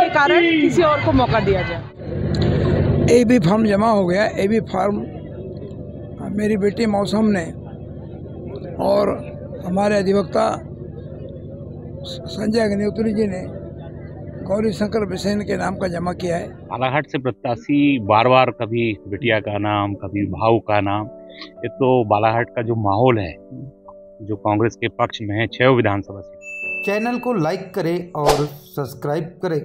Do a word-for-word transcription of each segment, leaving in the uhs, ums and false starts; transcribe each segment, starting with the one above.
के कारण किसी और को मौका दिया जाए। ए बी फॉर्म जमा हो गया। ए बी फॉर्म मेरी बेटी मौसम ने और हमारे अधिवक्ता संजय अग्निहोत्री जी ने गौरी शंकर बिसेन के नाम का जमा किया है। बालाघाट से प्रत्याशी बार बार कभी बिटिया का नाम, कभी भाऊ का नाम, ये तो बालाघाट का जो माहौल है जो कांग्रेस के पक्ष में है छह विधानसभा सीट। चैनल को लाइक करें और सब्सक्राइब करें।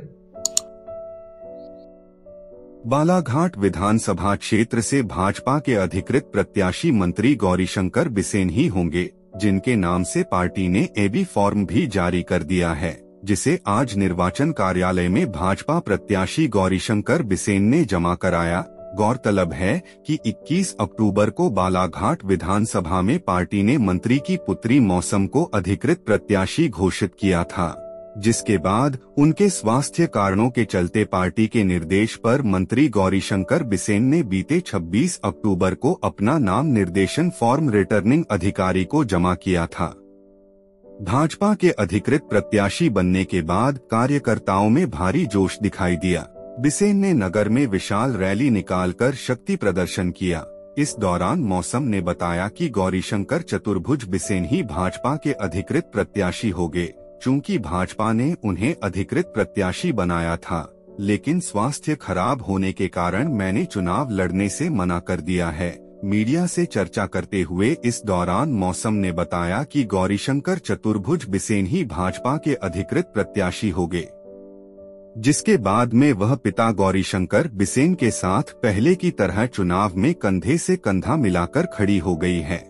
बालाघाट विधानसभा क्षेत्र से भाजपा के अधिकृत प्रत्याशी मंत्री गौरीशंकर बिसेन ही होंगे, जिनके नाम से पार्टी ने एबी फॉर्म भी जारी कर दिया है, जिसे आज निर्वाचन कार्यालय में भाजपा प्रत्याशी गौरीशंकर बिसेन ने जमा कराया। गौरतलब है कि इक्कीस अक्टूबर को बालाघाट विधानसभा में पार्टी ने मंत्री की पुत्री मौसम को अधिकृत प्रत्याशी घोषित किया था, जिसके बाद उनके स्वास्थ्य कारणों के चलते पार्टी के निर्देश पर मंत्री गौरीशंकर बिसेन ने बीते छब्बीस अक्टूबर को अपना नाम निर्देशन फॉर्म रिटर्निंग अधिकारी को जमा किया था। भाजपा के अधिकृत प्रत्याशी बनने के बाद कार्यकर्ताओं में भारी जोश दिखाई दिया। बिसेन ने नगर में विशाल रैली निकालकर शक्ति प्रदर्शन किया। इस दौरान मौसम ने बताया कि गौरीशंकर चतुर्भुज बिसेन ही भाजपा के अधिकृत प्रत्याशी होंगे, चूंकि भाजपा ने उन्हें अधिकृत प्रत्याशी बनाया था, लेकिन स्वास्थ्य खराब होने के कारण मैंने चुनाव लड़ने से मना कर दिया है। मीडिया से चर्चा करते हुए इस दौरान मौसम ने बताया कि गौरीशंकर चतुर्भुज बिसेन ही भाजपा के अधिकृत प्रत्याशी होंगे, जिसके बाद में वह पिता गौरीशंकर बिसेन के साथ पहले की तरह चुनाव में कंधे से कंधा मिलाकर खड़ी हो गई है।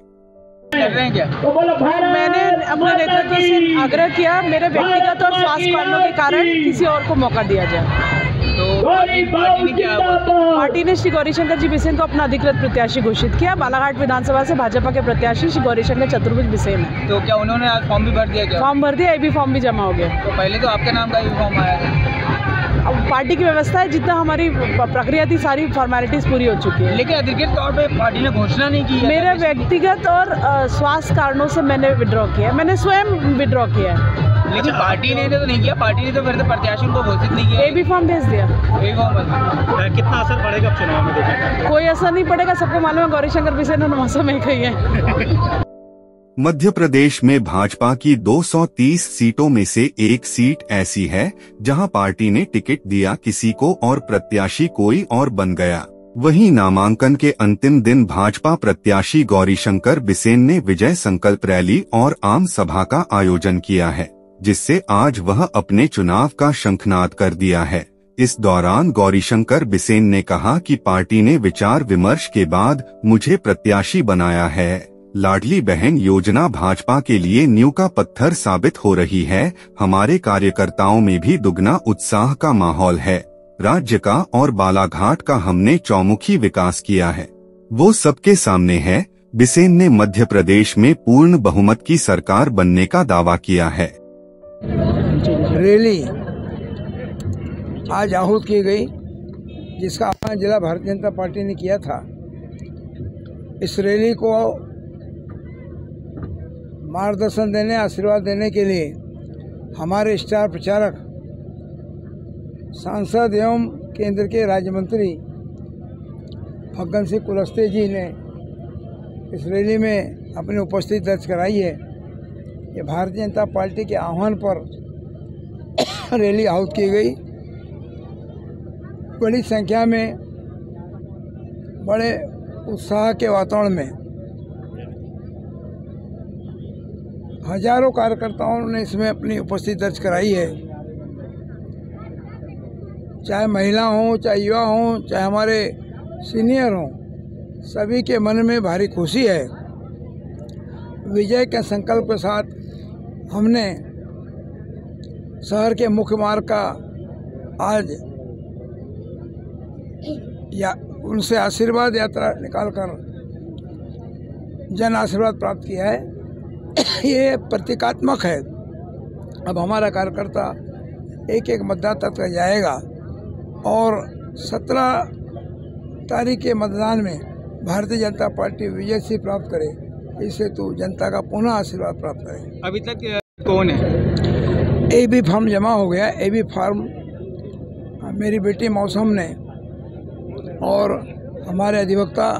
मैंने अपने नेतृत्व से आग्रह किया मेरे व्यक्तिगत और स्वास्थ्य कारणों के कारण किसी और को मौका दिया जाए। तो पार्टी ने क्या पार्टी ने श्री गौरीशंकर जी बिसेन को अपना अधिकृत प्रत्याशी घोषित किया। बालाघाट विधानसभा से भाजपा के प्रत्याशी श्री गौरीशंकर चतुर्भुज बिसेन है। तो क्या उन्होंने आज फॉर्म भी भर दिया? क्या फॉर्म भर दिया, एबी फॉर्म भी जमा हो गया। तो पहले तो आपके नाम का भी फॉर्म आया था। अब पार्टी की व्यवस्था है, जितना हमारी प्रक्रिया थी सारी फॉर्मेलिटीज पूरी हो चुकी है। लेकिन अधिकृत तौर पे पार्टी ने घोषणा नहीं की है। मेरे व्यक्तिगत और स्वास्थ्य कारणों से मैंने विड्रॉ किया, मैंने स्वयं विड्रॉ किया है। लेकिन पार्टी ने तो नहीं किया, पार्टी ने तो फिर प्रत्याशी को घोषित नहीं किया। एबी फॉर्म भेज दिया। एबी फॉर्म कितना असर पड़ेगा चुनाव में? देखा कोई असर नहीं पड़ेगा, सबको मालूम है गौरीशंकर बिसेन और मौसम एक ही है। मध्य प्रदेश में भाजपा की दो सौ तीस सीटों में से एक सीट ऐसी है जहां पार्टी ने टिकट दिया किसी को और प्रत्याशी कोई और बन गया। वहीं नामांकन के अंतिम दिन भाजपा प्रत्याशी गौरीशंकर बिसेन ने विजय संकल्प रैली और आम सभा का आयोजन किया है, जिससे आज वह अपने चुनाव का शंखनाद कर दिया है। इस दौरान गौरीशंकर बिसेन ने कहा कि पार्टी ने विचार विमर्श के बाद मुझे प्रत्याशी बनाया है। लाडली बहन योजना भाजपा के लिए नींव का पत्थर साबित हो रही है। हमारे कार्यकर्ताओं में भी दुगना उत्साह का माहौल है। राज्य का और बालाघाट का हमने चौमुखी विकास किया है, वो सबके सामने है। बिसेन ने मध्य प्रदेश में पूर्ण बहुमत की सरकार बनने का दावा किया है। रैली आज आहूत की गई, जिसका आह्वान जिला भारतीय जनता पार्टी ने किया था। इस रैली को मार्गदर्शन देने, आशीर्वाद देने के लिए हमारे स्टार प्रचारक सांसद एवं केंद्र के राज्य मंत्री फग्गन सिंह कुलस्ते जी ने इस रैली में अपनी उपस्थिति दर्ज कराई है। ये भारतीय जनता पार्टी के आह्वान पर रैली आहूत की गई। बड़ी संख्या में, बड़े उत्साह के वातावरण में हजारों कार्यकर्ताओं ने इसमें अपनी उपस्थिति दर्ज कराई है। चाहे महिला हों, चाहे युवा हों, चाहे हमारे सीनियर हों, सभी के मन में भारी खुशी है। विजय के संकल्प के साथ हमने शहर के मुख्य मार्ग का आज या उनसे आशीर्वाद यात्रा निकालकर जन आशीर्वाद प्राप्त किया है। ये प्रतीकात्मक है। अब हमारा कार्यकर्ता एक एक मतदाता तक जाएगा और सत्रह तारीख के मतदान में भारतीय जनता पार्टी विजय से प्राप्त करे, इससे तो जनता का पुनः आशीर्वाद प्राप्त करे। अभी तक कौन है? ए बी फॉर्म जमा हो गया। ए बी फॉर्म मेरी बेटी मौसम ने और हमारे अधिवक्ता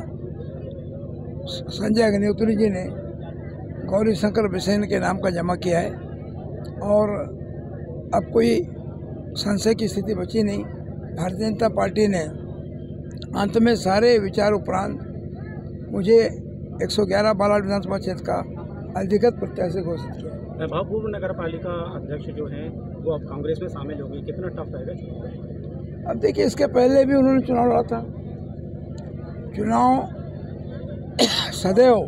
संजय अग्निहोत्री जी ने गौरी शंकर बिसेन के नाम का जमा किया है और अब कोई संशय की स्थिति बची नहीं। भारतीय जनता पार्टी ने अंत में सारे विचार उपरांत मुझे एक सौ ग्यारह बालाघाट विधानसभा क्षेत्र का अधिकृत प्रत्याशी घोषित किया। भूतपूर्व नगर पालिका अध्यक्ष जो हैं वो अब कांग्रेस में शामिल हो गई, कितना टफ रहेगा? अब देखिए, इसके पहले भी उन्होंने चुनाव लड़ा था। चुनाव सदैव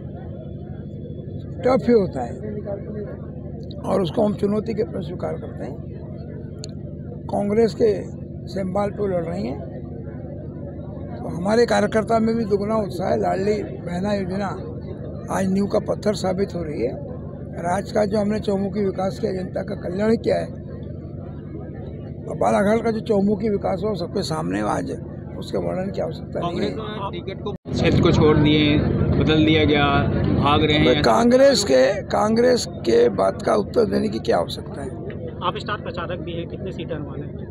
टफ ही होता है और उसको हम चुनौती के रूप स्वीकार करते हैं। कांग्रेस के सिंबल पे लड़ रही हैं तो हमारे कार्यकर्ता में भी दुगना उत्साह है। लाडली बहना योजना आज नींव का पत्थर साबित हो रही है। राज्य का जो हमने चौमुखी विकास किया, जनता का कल्याण किया है, और बालाघाट का जो चौमुखी विकास हुआ सबके सामने आज उसके वर्णन की आवश्यकता नहीं है। टिकट को क्षेत्र को छोड़ दिए, बदल दिया गया, भाग रहे हैं। कांग्रेस के कांग्रेस के बात का उत्तर देने की क्या आवश्यकता है? आप स्टार प्रचारक भी हैं, कितने सीटें अनुमान है?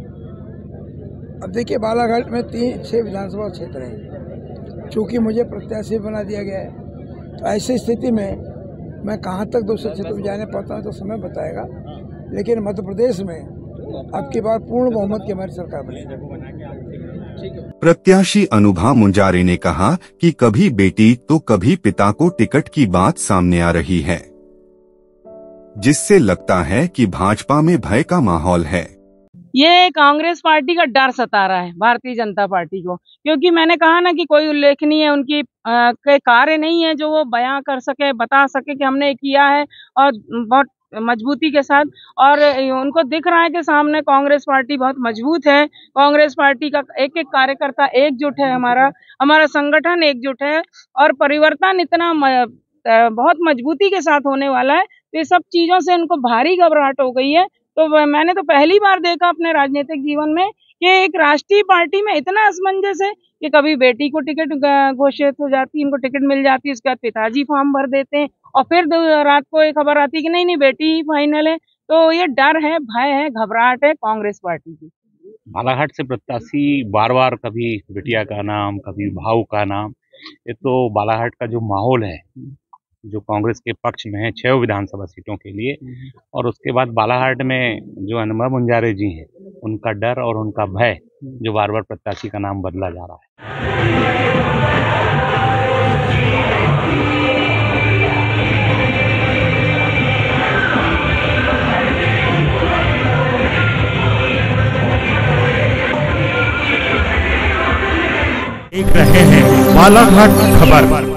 अब देखिए, बालाघाट में तीन छः विधानसभा क्षेत्र हैं। चूँकि मुझे प्रत्याशी बना दिया गया है तो ऐसी स्थिति में मैं कहाँ तक दूसरे क्षेत्र में जाने पाता हूँ तो समय बताएगा। लेकिन मध्य प्रदेश में अब की बार पूर्ण बहुमत की हमारी सरकार बनेगी। प्रत्याशी अनुभा मुंजारे ने कहा कि कभी बेटी तो कभी पिता को टिकट की बात सामने आ रही है, जिससे लगता है कि भाजपा में भय का माहौल है। ये कांग्रेस पार्टी का डर सता रहा है भारतीय जनता पार्टी को, क्योंकि मैंने कहा ना कि कोई उल्लेखनीय उनकी के कार्य नहीं है जो वो बयां कर सके, बता सके कि हमने किया है और बहुत मजबूती के साथ। और उनको दिख रहा है कि सामने कांग्रेस पार्टी बहुत मजबूत है। कांग्रेस पार्टी का एक एक कार्यकर्ता एकजुट है, हमारा हमारा संगठन एकजुट है और परिवर्तन इतना म, बहुत मजबूती के साथ होने वाला है। तो ये सब चीजों से उनको भारी घबराहट हो गई है। तो मैंने तो पहली बार देखा अपने राजनीतिक जीवन में कि एक राष्ट्रीय पार्टी में इतना असमंजस है कि कभी बेटी को टिकट घोषित हो जाती है, इनको टिकट मिल जाती है, उसके बाद पिताजी फॉर्म भर देते हैं और फिर रात को एक खबर आती है कि नहीं नहीं बेटी ही फाइनल है। तो ये डर है, भय है, घबराहट है कांग्रेस पार्टी की। बालाघाट से प्रत्याशी बार बार कभी बिटिया का नाम, कभी भाऊ का नाम, ये तो बालाघाट का जो माहौल है जो कांग्रेस के पक्ष में है छह विधानसभा सीटों के लिए, और उसके बाद बालाघाट में जो अनुभा मुंजारे जी हैं उनका डर और उनका भय जो बार बार प्रत्याशी का नाम बदला जा रहा है। देख रहे हैं बालाघाट खबर।